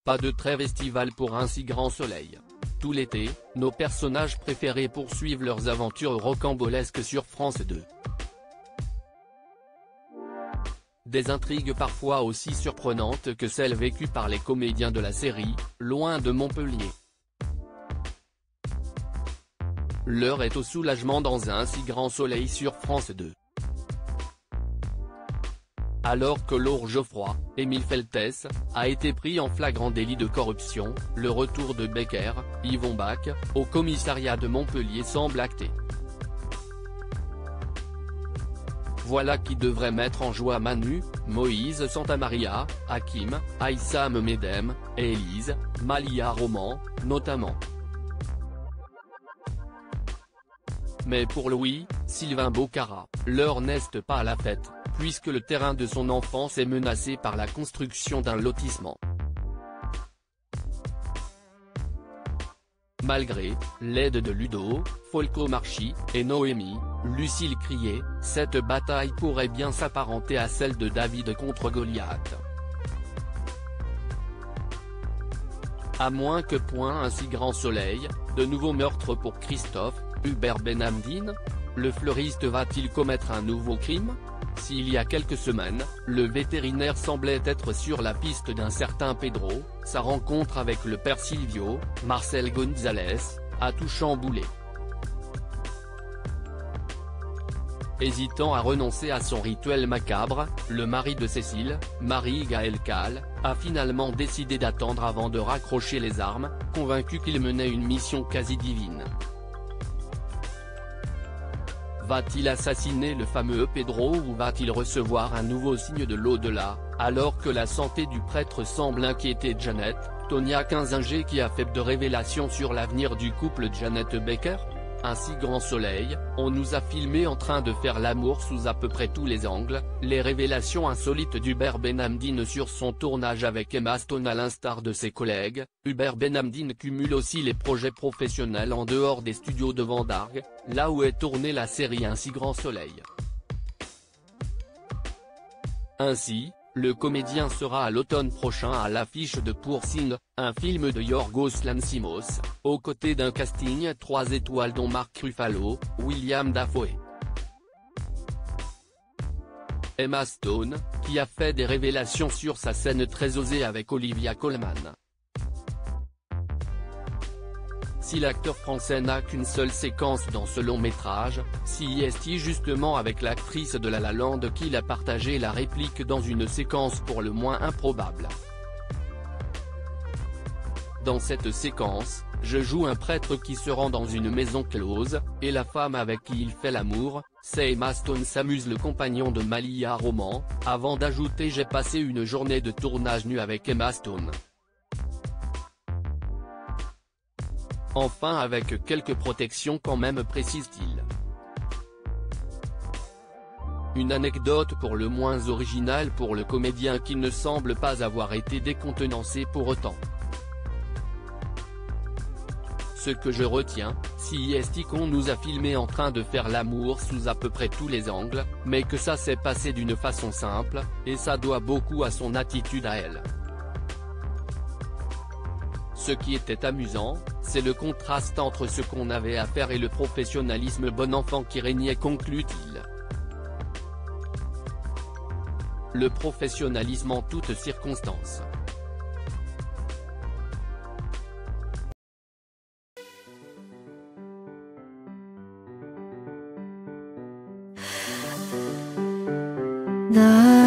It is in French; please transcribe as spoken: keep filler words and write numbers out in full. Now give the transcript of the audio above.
Pas de trêve estivale pour un si grand soleil. Tout l'été, nos personnages préférés poursuivent leurs aventures rocambolesques sur France deux. Des intrigues parfois aussi surprenantes que celles vécues par les comédiens de la série, Loin de Montpellier. L'heure est au soulagement dans un si grand soleil sur France deux. Alors que Laure Geoffroy, Émile Feltès, a été pris en flagrant délit de corruption, le retour de Becker, Yvon Bach, au commissariat de Montpellier semble acté. Voilà qui devrait mettre en joie Manu, Moïse Santamaria, Hakim, Aïssam Medem, et Élise, Malia Roman, notamment. Mais pour Louis, Sylvain Bocara, l'heure n'est pas à la fête, puisque le terrain de son enfance est menacé par la construction d'un lotissement. Malgré l'aide de Ludo, Folco Marchi, et Noémie, Lucille Crié, cette bataille pourrait bien s'apparenter à celle de David contre Goliath. À moins que point un si grand soleil, de nouveaux meurtres pour Christophe, Hubert Benhamdine. Le fleuriste va-t-il commettre un nouveau crime? S'il y a quelques semaines, le vétérinaire semblait être sur la piste d'un certain Pedro, sa rencontre avec le père Silvio, Marcel Gonzalez, a tout chamboulé. Hésitant à renoncer à son rituel macabre, le mari de Cécile, Marie-Gaëlle Calle, a finalement décidé d'attendre avant de raccrocher les armes, convaincu qu'il menait une mission quasi divine. Va-t-il assassiner le fameux Pedro ou va-t-il recevoir un nouveau signe de l'au-delà, alors que la santé du prêtre semble inquiéter Janet, Tonia Kinzinger qui a fait de révélations sur l'avenir du couple Janet Becker? Un si grand soleil, on nous a filmé en train de faire l'amour sous à peu près tous les angles, les révélations insolites d'Hubert Benhamdine sur son tournage avec Emma Stone à l'instar de ses collègues. Hubert Benhamdine cumule aussi les projets professionnels en dehors des studios de Vendargue, là où est tournée la série Un si grand soleil. Ainsi, le comédien sera à l'automne prochain à l'affiche de Poor Things, un film de Yorgos Lanthimos, aux côtés d'un casting trois étoiles dont Mark Ruffalo, William Dafoe. Emma Stone, qui a fait des révélations sur sa scène très osée avec Olivia Colman. Si l'acteur français n'a qu'une seule séquence dans ce long métrage, s'y est-il justement avec l'actrice de La La Land qu'il a partagé la réplique dans une séquence pour le moins improbable. Dans cette séquence, je joue un prêtre qui se rend dans une maison close, et la femme avec qui il fait l'amour, c'est Emma Stone s'amuse le compagnon de Malia Roman, avant d'ajouter j'ai passé une journée de tournage nu avec Emma Stone. Enfin avec quelques protections quand même précise-t-il. Une anecdote pour le moins originale pour le comédien qui ne semble pas avoir été décontenancé pour autant. Ce que je retiens, si est qu'on nous a filmé en train de faire l'amour sous à peu près tous les angles, mais que ça s'est passé d'une façon simple, et ça doit beaucoup à son attitude à elle. Ce qui était amusant, c'est le contraste entre ce qu'on avait à faire et le professionnalisme bon enfant qui régnait, conclut-il. Le professionnalisme en toutes circonstances. 나